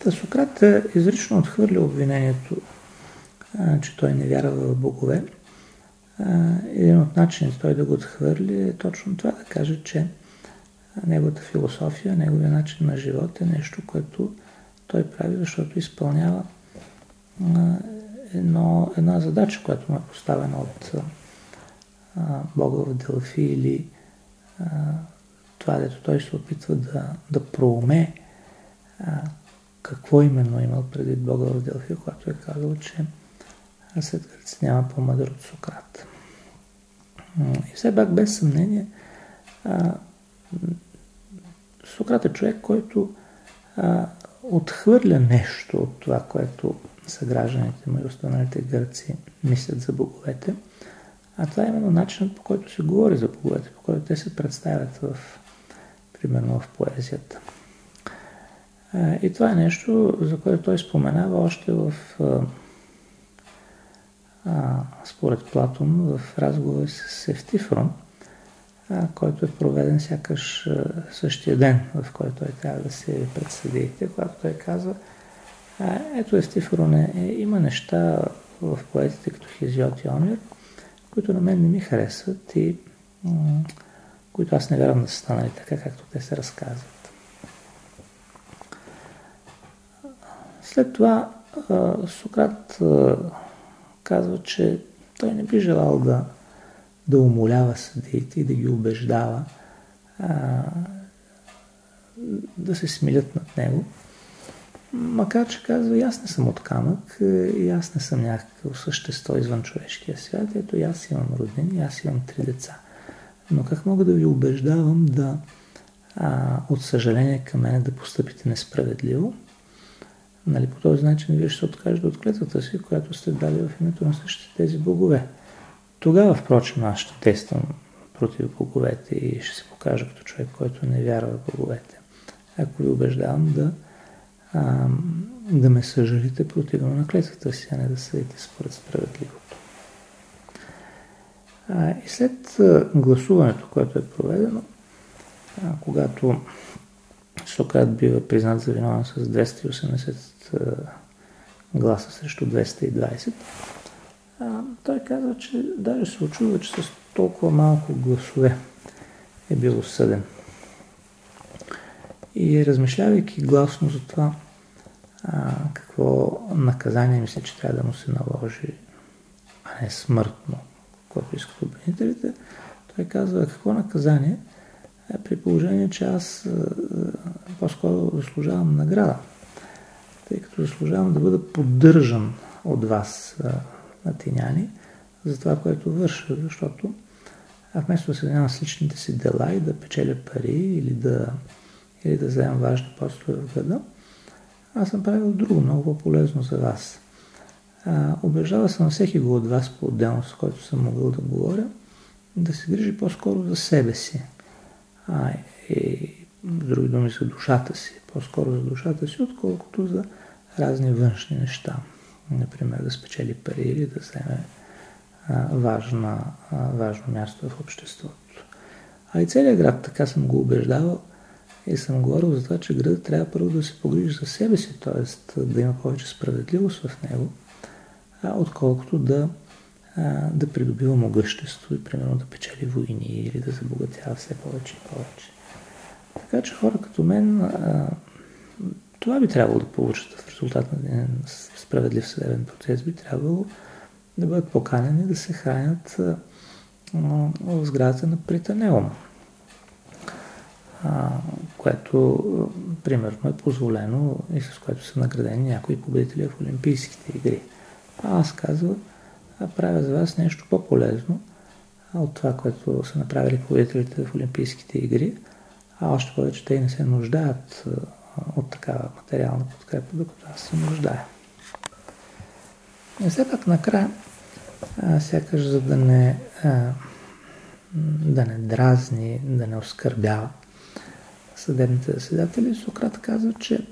Сократ изрично отхвърля обвинението, че той не вярва в богове. Един от начините той да го отхвърли е точно това, да каже, че неговата философия, неговия начин на живот е нещо, което той прави, защото изпълнява една задача, която му е поставена от Бога в Делфи, или това, дето той се опитва да проумее какво именно имал предвид Бога в Делфи, когато е казал, че след гръци няма по-мъдър от Сократ. И все пак без съмнение Сократ е човек, който отхвърля нещо от това, което съгражданите му и останалите гърци мислят за боговете. А това е именно начинът, по който се говори за боговете, по който те се представят примерно в поезията. И това е нещо, за което той споменава още според Платон в разговор с Евтифрон, който е проведен сякаш същия ден, в който той трябва да се предсъдиите, когато той казва: ето Евтифрон, има неща в поетите като Хезиод и Омир, които на мен не ми харесват и които аз не вярвам да са станали така, както те се разказват. След това Сократ казва, че той не би желал да умолява съдиите и да ги убеждава да се смилят над него. Макар че казва: и аз не съм от камък, и аз не съм някакво същество извън човешкия свят, ето и аз имам роднини, и аз имам 3 деца. Но как мога да ви убеждавам от съжаление към мене да постъпите несправедливо? Нали, по този начин вие ще се откажете от клетвата си, която сте дали в името на същите тези богове. Тогава, впрочем, аз ще действам против боговете и ще се покажа като човек, който не вярва в боговете. Ако ви убеждавам да ме съжалите противно на клетвата си, а не да съдите според справедливото. И след гласуването, което е проведено, когато Сократ бива признат за виновен с 280 гласа срещу 220, той казва, че даже се очудва, че с толкова малко гласове е бил осъден. И размишлявайки гласно за това какво наказание мисля, че трябва да му се наложи, а не смъртно, което искат обвинителите, той казва: какво наказание, при положение, че аз по-скоро заслужавам награда, тъй като заслужавам да бъда поддържан от вас, атиняни, за това, което върша, защото вместо да се занимавам с личните си дела и да печеля пари или да вземам важни постове в града, аз съм правил друго, много по-полезно за вас. Убеждава съм всеки го от вас по-отделно, с който съм могъл да говоря, да се грижи по-скоро за себе си. И с други думи за душата си, по-скоро за душата си, отколкото за разни външни неща. Например, да спечели пари или да вземе важно място в обществото. И целият град така съм го убеждавал и съм говорил за това, че градът трябва първо да се погрижи за себе си, т.е. да има повече справедливост в него, отколкото да придобива могъщество и примерно да печели войни или да забогатява все повече и повече. Така че хора като мен това би трябвало да получат в резултат на един справедлив съдебен процес, би трябвало да бъдат поканени да се хранят в сградата на Пританеум, което примерно е позволено и с което са наградени някои победители в Олимпийските игри. Аз казвам, правя за вас нещо по-полезно от това, което са направили победителите в Олимпийските игри, още повече те не се нуждаят от такава материална подкрепа, докато аз се нуждая. И все пак накрая, сякаш за да не дразни, да не оскърбява съдебните заседатели, Сократ казва, че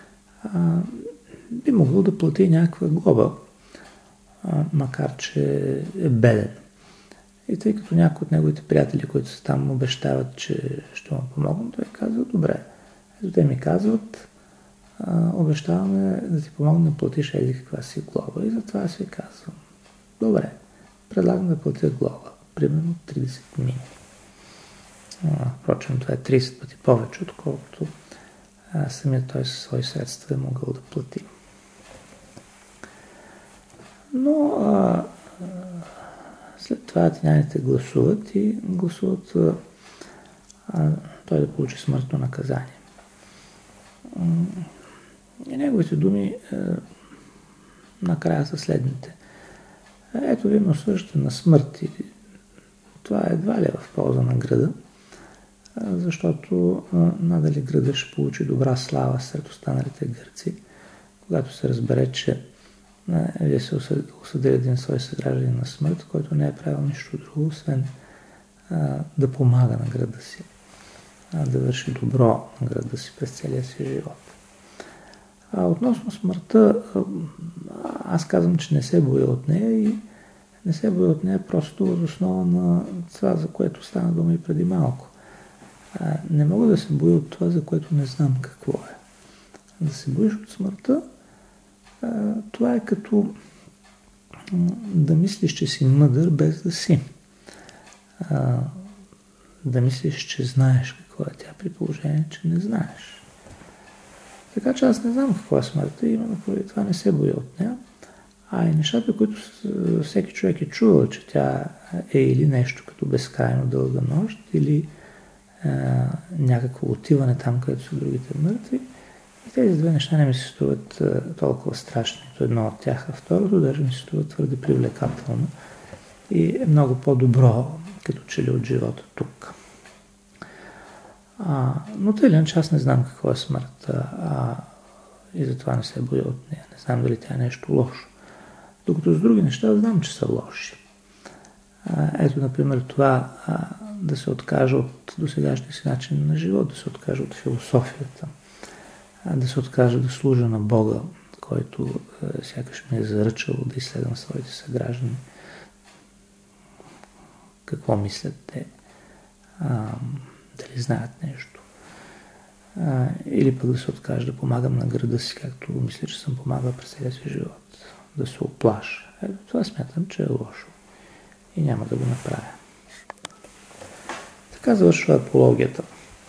би могъл да плати някаква глоба, макар че е беден. И тъй като някои от неговите приятели, които са там, обещават, че ще му помогнат, той казва: добре. Ето те ми казват, обещаваме да ти помогнем да платиш еди каква си глоба и затова си казвам, добре, предлагам да платя глоба, примерно 30 мини. Впрочем, това е 30 пъти повече, отколкото самият той със свои средства е могъл да плати. Но след това атиняните гласуват и гласуват той да получи смъртно наказание. И неговите думи накрая са следните. Ето ви ме осъждате на смърт. И това едва ли е в полза на града, защото надали града ще получи добра слава сред останалите гърци, когато се разбере, че вие се осъдили един свой съгражданин на смърт, който не е правил нищо друго, освен да помага на града си, да върши добро на града си през целия си живот. Относно смъртта, аз казвам, че не се боя от нея и не се боя от нея просто въз основа на това, за което стана дума и преди малко. Не мога да се боя от това, за което не знам какво е. Да се боиш от смъртта, това е като да мислиш, че си мъдър без да си. Да мислиш, че знаеш какво е тя, при положение, че не знаеш. Така че аз не знам какво е смъртта и именно поради това не се боя от нея. А и нещата, които всеки човек е чувал, че тя е или нещо като безкрайно дълга нощ, или някакво отиване там, където са другите мъртви. И тези две неща не ми се струват толкова страшни. То едно от тях, а второто даже ми се струва твърде привлекателно и е много по-добро, като че ли от живота тук. Но тъй ли, че аз не знам какво е смъртта и затова не се боя от нея. Не знам дали тя е нещо лошо. Докато с други неща знам, че са лоши. Ето, например, това да се откажа от досегашния си начин на живот, да се откажа от философията, да се откажа да служа на Бога, който сякаш ме е заръчал да изследвам своите съграждани. Какво мислят те? Дали знаят нещо? Или пък да се откажа да помагам на града си, както мисля, че съм помагал през целия си живот. Да се оплаша. Това смятам, че е лошо. И няма да го направя. Така завършва апологията.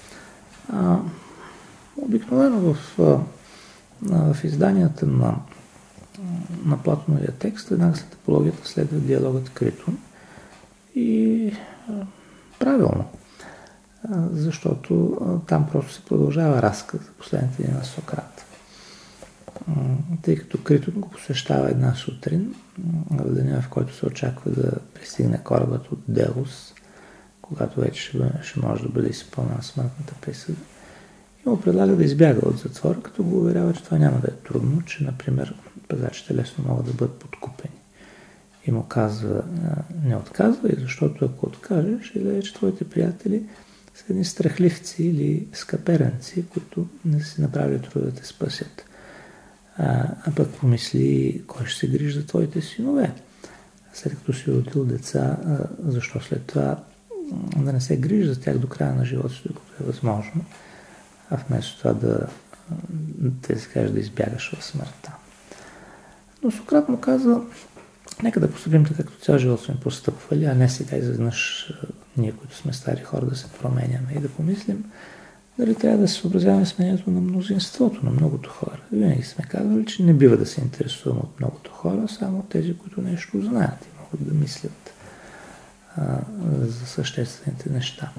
Обикновено в изданията на Платоновия текст, веднага след апологията следва диалогът Критон. И правилно. Защото там просто се продължава разказ за последните дни на Сократ. Тъй като Критон го посещава една сутрин, в деня, в който се очаква да пристигне корабът от Делос, когато вече ще може да бъде изпълнена смъртната присъда. И му предлага да избяга от затвора, като го уверява, че това няма да е трудно, че, например, пазачите лесно могат да бъдат подкупени. И му казва, не отказвай, защото ако откажеш, ще да е, че твоите приятели са едни страхливци или скъперенци, които не са си направили труда да те спасят. А пък помисли, кой ще се грижи за твоите синове. След като си родил деца, защо след това да не се грижи за тях до края на живота си, докато е възможно, а вместо това да да избягаш в смъртта. Но Сократ му казва, нека да постъпим така, както цял живот сме постъпвали, а не сега изведнъж ние, които сме стари хора, да се променяме и да помислим дали трябва да се съобразяваме с мнението на мнозинството, на многото хора. Винаги сме казвали, че не бива да се интересуваме от многото хора, само от тези, които нещо знаят и могат да мислят за съществените неща.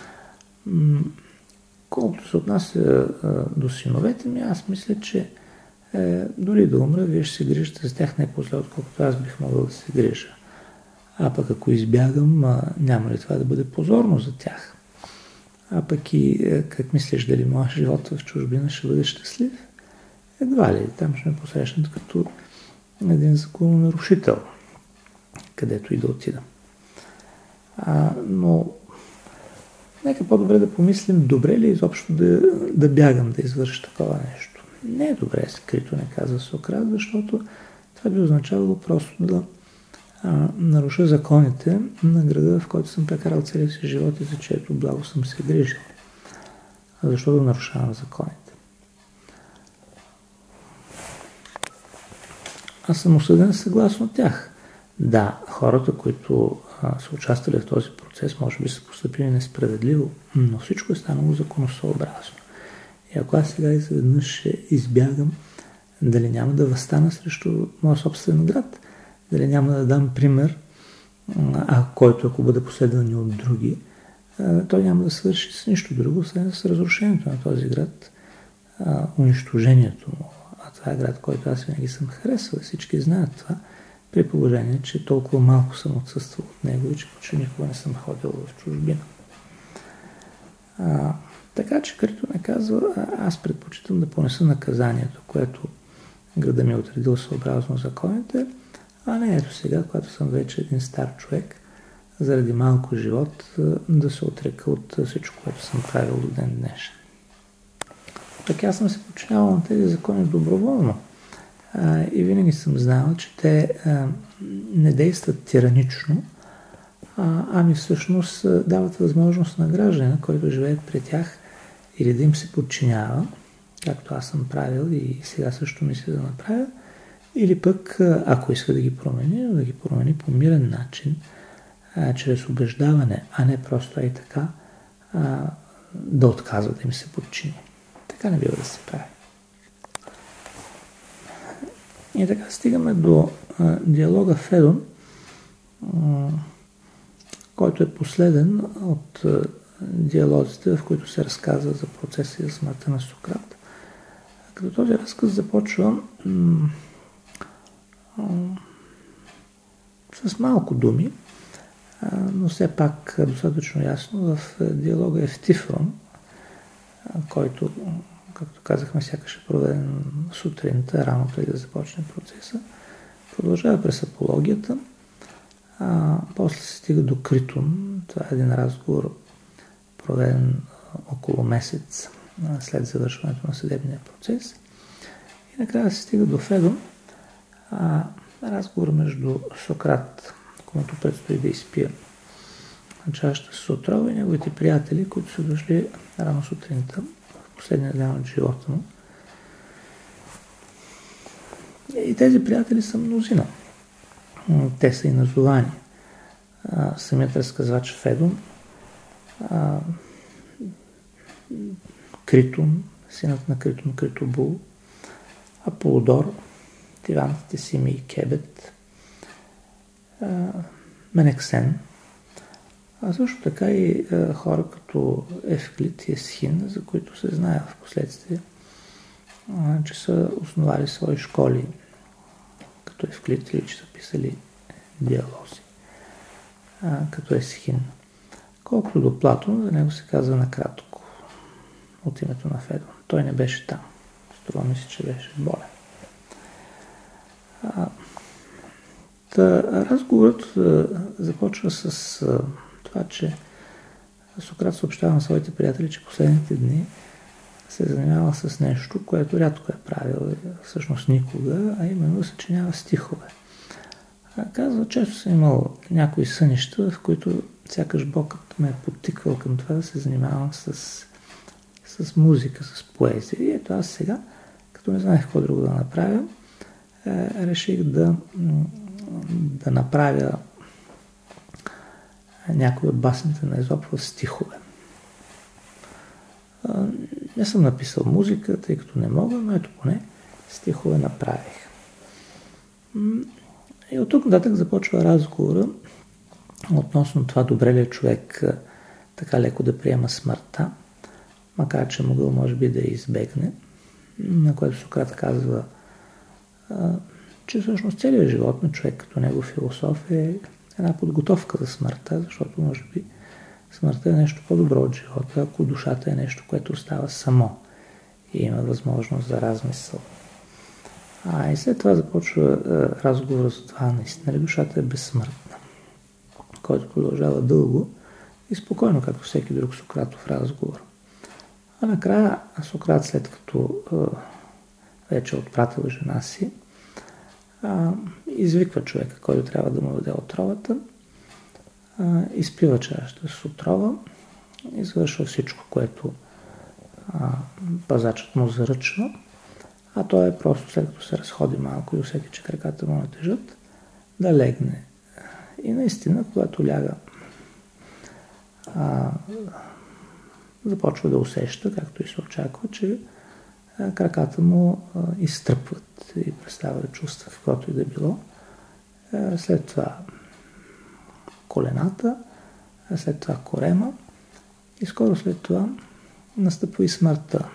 Колкото се отнася до синовете ми, аз мисля, че дори да умра, вие ще се грижите за тях не по-зле, отколкото аз бих могъл да се грижа. А пък ако избягам, няма ли това да бъде позорно за тях? А пък и как мислиш, дали моят живот в чужбина ще бъде щастлив? Едва ли. Там ще ме посрещнат като един закононарушител, където и да отида. Но нека по-добре да помислим, добре ли изобщо да бягам, да извърша такова нещо. Не е добре, скрито не казва Сократ, защото това би означавало просто да наруша законите на града, в който съм прекарал целия си живот и за чието благо съм се грижил. Защо да нарушавам законите? аз съм осъден съгласно тях. Да, хората, които са участвали в този процес, може би са постъпили несправедливо, но всичко е станало законосъобразно. И ако аз сега изведнъж ще избягам, дали няма да възстана срещу моя собствен град, дали няма да дам пример, който ако бъде последван и от други, той няма да свърши с нищо друго, освен с разрушението на този град, унищожението му. А това е град, който аз винаги съм харесвал. Всички знаят това, при положение, че толкова малко съм отсъствал от него и че почти никога не съм ходил в чужбина. Така че Крито не казва, аз предпочитам да понеса наказанието, което града ми е отредил съобразно законите, а не ето сега, когато съм вече един стар човек, заради малко живот, да се отрека от всичко, което съм правил до ден днешен. Така аз съм се подчинявал на тези закони доброволно и винаги съм знал, че те не действат тиранично, ами всъщност дават възможност на граждана, който живее при тях, или да им се подчинява, както аз съм правил и сега също мисля да направя, или пък, ако иска да ги промени по мирен начин, чрез убеждаване, а не просто и така, да отказва да им се подчини. Така не бива да се прави. И така стигаме до диалога Федон, който е последен от диалозите, в които се разказва за процеса и за смъртта на Сократ. Като този разказ започва с малко думи, но все пак достатъчно ясно. В диалога Евтифрон, който, както казахме, сякаш е проведен сутринта, рано преди да започне процеса, продължава през апологията, после се стига до Критон. Това е един разговор, проведен около месец след завършването на съдебния процес. И накрая се стига до Федон, разговор между Сократ, който предстои да изпие чашата с отрова, и неговите приятели, които са дошли рано сутринта, в последния ден от живота му. И тези приятели са мнозина. Те са и назовани. Самият разказвач Федон, Критон, синът на Критон, Критобул, Аполодор, тирантите Сими и Кебет, Менексен, а също така и хора като Евклид и Есхин, за които се знае в последствие, че са основали свои школи като Евклид, или че са писали диалози като Есхин. Колкото до Платон, за него се казва накратко от името на Федон. Той не беше там. Струва ми се, че беше болен. Разговорът започва с това, че Сократ съобщава на своите приятели, че последните дни се занимава с нещо, което рядко е правил, всъщност никога, а именно да съчинява стихове. Казва, често съм имал някои сънища, в които сякаш Богът ме е подтиквал към това да се занимавам с музика, с поезия. И ето аз сега, като не знаех какво друго да направя, реших да направя някои от басните на Езоп в стихове. Не съм написал музика, тъй като не мога, но ето поне стихове направих. И от тук нататък започва разговора относно това добре ли е човек така леко да приема смъртта, макар че могъл може би да я избегне, на което Сократ казва, че всъщност целият живот на човек като негов философ е една подготовка за смъртта, защото може би смъртта е нещо по-добро от живота, ако душата е нещо, което остава само и има възможност за размисъл. И след това започва разговор за това, наистина ли душата е безсмъртна, който продължава дълго и спокойно, както всеки друг Сократов разговор. А накрая Сократ, след като вече отпратил жена си, извиква човека, който трябва да му даде отровата, изпива чашата с отрова, извършва всичко, което пазачът му заръчва, а той е просто след като се разходи малко и усети, че краката му не тежат, да легне. И наистина, когато ляга, започва да усеща, както и се очаква, че краката му изтръпват и престава да чувства каквото и да било. След това колената, след това корема и скоро след това настъпва и смъртта.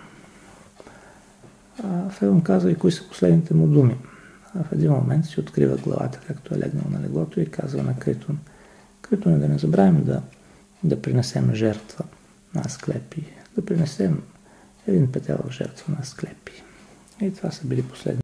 Февън казва и кои са последните му думи. В един момент си открива главата, както е легнал на леглото и казва на Критон: Критоне, да не забравим да принесем жертва на Асклепий, да принесем един петел в жертва на Асклепий. И това са били последни